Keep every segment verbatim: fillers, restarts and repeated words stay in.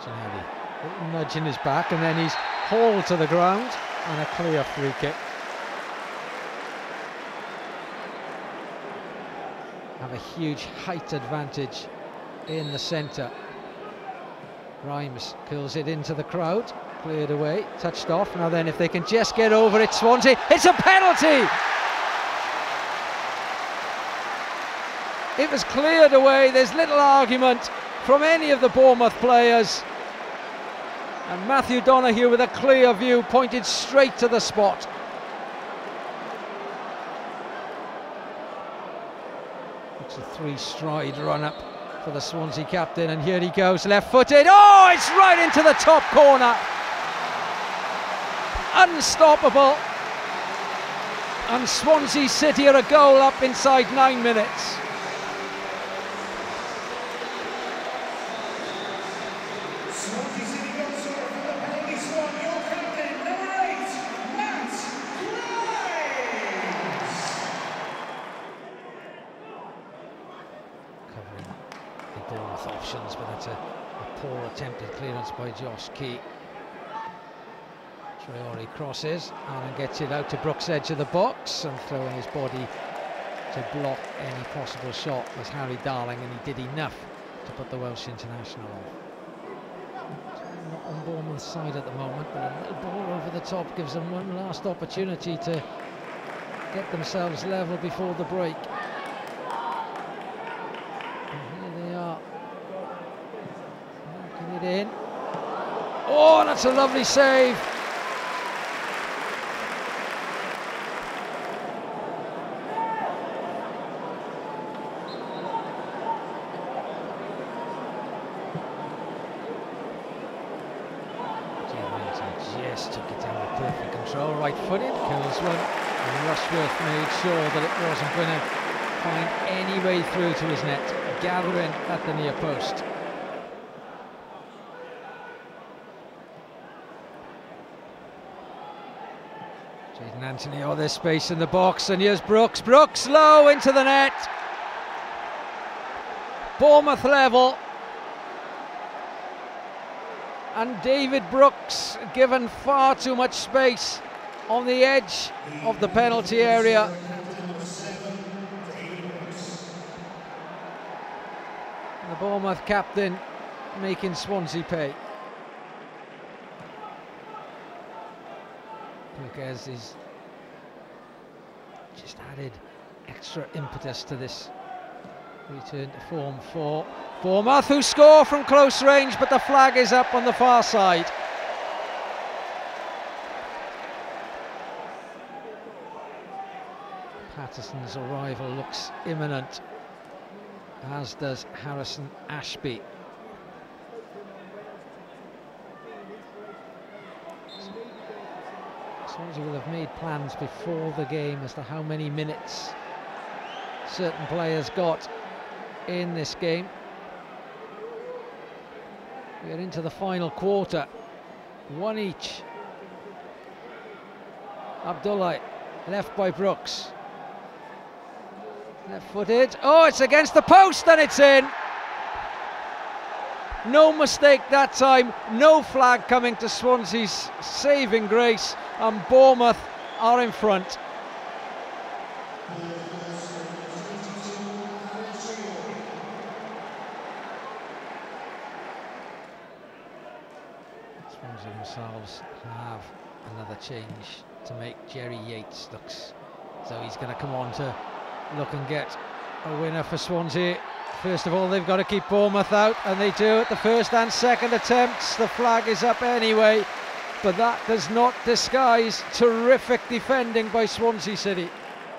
Martinelli, a little nudge in his back, and then he's hauled to the ground, and a clear free kick. Have a huge height advantage in the centre. Grimes curls it into the crowd, cleared away, touched off. Now then, if they can just get over it, Swansea, it's a penalty! It was cleared away. There's little argument from any of the Bournemouth players. And Matthew Donoghue, with a clear view, pointed straight to the spot. It's a three-stride run-up for the Swansea captain, and here he goes, left-footed. Oh, it's right into the top corner. Unstoppable. And Swansea City are a goal up inside nine minutes. Bournemouth options, but that's a, a poor attempted clearance by Josh Key. Traore crosses, Allen gets it out to Brooks' edge of the box, and throwing his body to block any possible shot was Harry Darling, and he did enough to put the Welsh international off. Not on Bournemouth's side at the moment, but a little ball over the top gives them one last opportunity to get themselves level before the break. It in. Oh, that's a lovely save. Just took it down with perfect control, right-footed, kills one, and Rushworth made sure that it wasn't going to find any way through to his net, gathering at the near post. Jayden Anthony, oh, there's space in the box, and here's Brooks. Brooks low into the net. Bournemouth level. And David Brooks given far too much space on the edge of the penalty area. The Bournemouth captain making Swansea pay. Because he's just added extra impetus to this return to form for Bournemouth, who score from close range, but the flag is up on the far side. Patterson's arrival looks imminent, as does Harrison Ashby. Swansea will have made plans before the game as to how many minutes certain players got in this game. We're into the final quarter, one each. Abdullah, left by Brooks. Left-footed, oh, it's against the post and it's in. No mistake that time, no flag coming to Swansea's saving grace, and Bournemouth are in front. Swansea themselves have another change to make. Jerry Yates looks as though he's going to come on to look and get a winner for Swansea. First of all, they've got to keep Bournemouth out, and they do at the first and second attempts. The flag is up anyway, but that does not disguise terrific defending by Swansea City.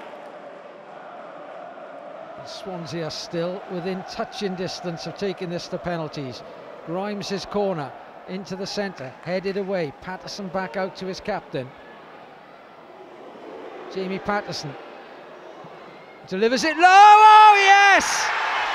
And Swansea are still within touching distance of taking this to penalties. Grimes' corner into the centre, headed away. Patterson back out to his captain. Jamie Patterson delivers it low. Oh yes!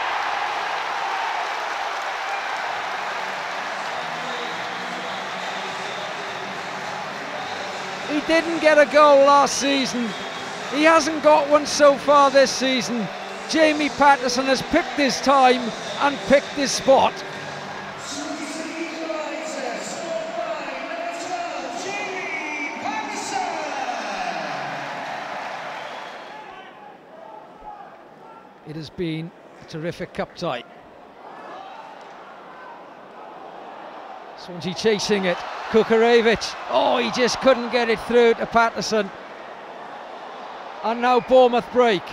He didn't get a goal last season. He hasn't got one so far this season. Jamie Patterson has picked his time and picked his spot. It has been a terrific cup tie. Swansea chasing it. Kukarevich. Oh, he just couldn't get it through to Patterson. And now Bournemouth break.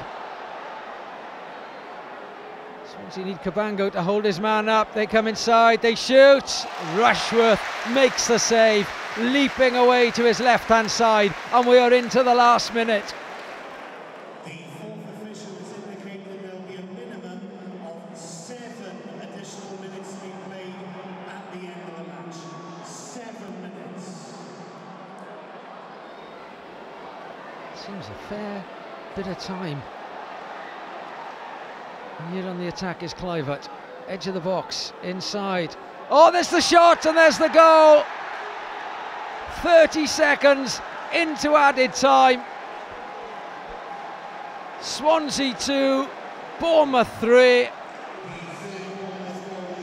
Swansea need Cabango to hold his man up. They come inside, they shoot. Rushworth makes the save, leaping away to his left-hand side, and we are into the last minute. The fourth official has indicated there will be a minimum of seven additional minutes to be played at the end of the match. Seven minutes. Seems a fair bit of time. And here on the attack is Clivert. Edge of the box, inside. Oh, there's the shot and there's the goal! thirty seconds into added time. Swansea two, Bournemouth three.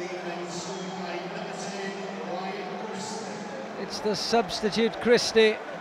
It's the substitute Christie